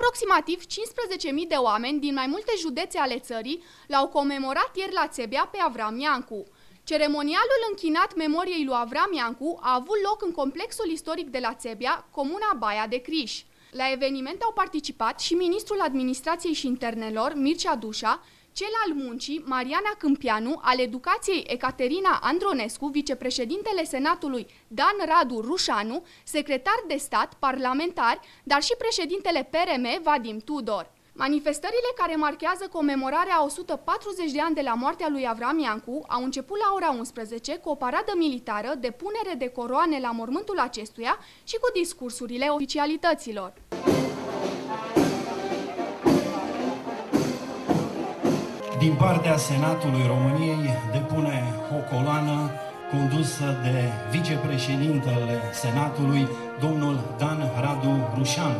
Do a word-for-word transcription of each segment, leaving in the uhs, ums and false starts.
Aproximativ cincisprezece mii de oameni din mai multe județe ale țării l-au comemorat ieri la Țebea pe Avram Iancu. Ceremonialul închinat memoriei lui Avram Iancu a avut loc în complexul istoric de la Țebea, comuna Baia de Criș. La eveniment au participat și ministrul Administrației și Internelor, Mircea Dușa, cel al Muncii, Mariana Câmpianu, al Educației, Ecaterina Andronescu, vicepreședintele Senatului, Dan Radu Rușanu, secretar de stat, parlamentari, dar și președintele P R M, Vadim Tudor. Manifestările care marchează comemorarea a o sută patruzeci de ani de la moartea lui Avram Iancu au început la ora unsprezece cu o paradă militară de punere de coroane la mormântul acestuia și cu discursurile oficialităților. Din partea Senatului României depune o coloană condusă de vicepreședintele Senatului, domnul Dan Radu Rușanu.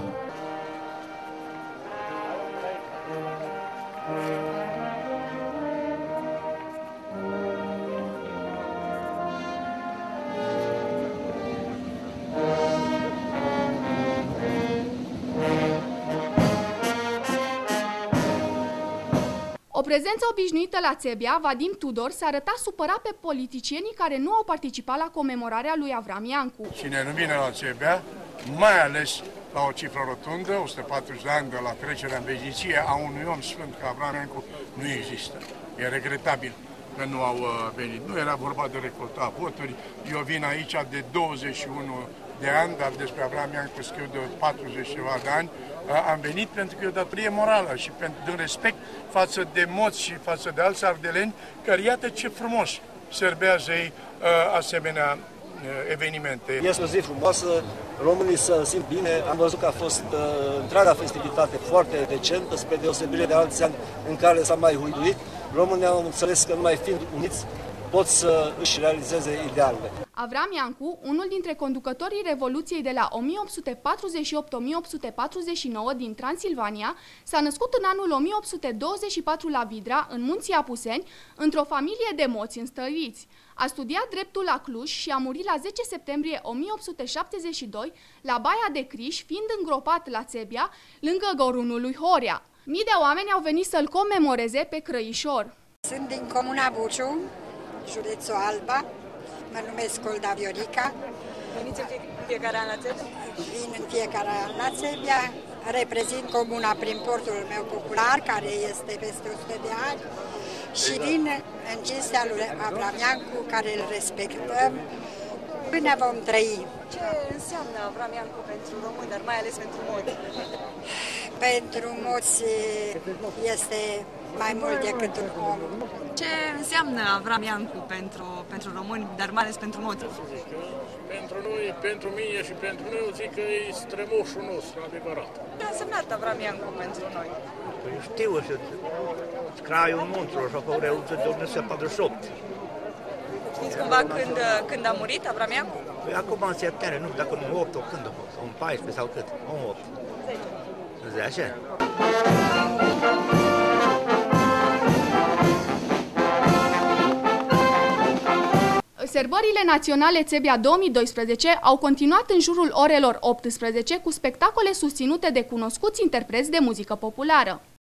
O prezență obișnuită la Țebea, Vadim Tudor s-a arătat supărat pe politicienii care nu au participat la comemorarea lui Avram Iancu. Cine nu vine la Țebea, mai ales la o cifră rotundă, o sută patruzeci de ani de la trecerea în veșnicie a unui om sfânt ca Avram Iancu, nu există. E regretabil că nu au venit. Nu era vorba de recolta voturi. Eu vin aici de douăzeci și unu de ani, dar despre Avram Iancu scriu de patruzeci ceva de ani. Am venit pentru că e o datorie morală și pentru din respect față de moți și față de alți ardeleni, care iată ce frumos serbează ei asemenea evenimente. Este o zi frumoasă, românii să simt bine. Am văzut că a fost uh, întreaga festivitate foarte decentă, spre deosebire de alți ani în care s-a mai huiduit. Românii au înțeles că numai fiind uniți pot să își realizeze idealele. Avram Iancu, unul dintre conducătorii Revoluției de la o mie opt sute patruzeci și opt - o mie opt sute patruzeci și nouă din Transilvania, s-a născut în anul o mie opt sute douăzeci și patru la Vidra, în Munții Apuseni, într-o familie de moți înstăriți. A studiat dreptul la Cluj și a murit la zece septembrie o mie opt sute șaptezeci și doi la Baia de Criș, fiind îngropat la Țebea, lângă gorunul lui Horea. Mii de oameni au venit să-l comemoreze pe Crăișor. Sunt din comuna Buciu, județul Alba. Mă numesc Olda Viorica. Veniți în fiecare an la Țebea? Vin în fiecare an la Țebea. Reprezint comuna prin portul meu popular, care este peste o sută de ani. Și vin în cinstea lui Avram Iancu, care îl respectăm până vom trăi. Ce înseamnă Avram Iancu pentru români, dar mai ales pentru moți? Pentru moți este mai mult decât un om. Ce înseamnă Avram Iancu pentru, pentru români, dar mai ales pentru moți? Pentru noi, pentru mine și pentru noi, eu zic că e strămoșul nostru, adevărat. Ce a însemnat Avram Iancu pentru noi? Păi știu, și craiul munților și-a făcut Revoluția de o mie opt sute patruzeci și opt. Știți cumva când, când a murit Avram Iancu? Păi acum în septembrie, nu știu dacă în opt, când a fost, în paisprezece sau cât, în opt. zece. Sărbările naționale Țebea două mii doisprezece au continuat în jurul orelor optsprezece cu spectacole susținute de cunoscuți interpreți de muzică populară.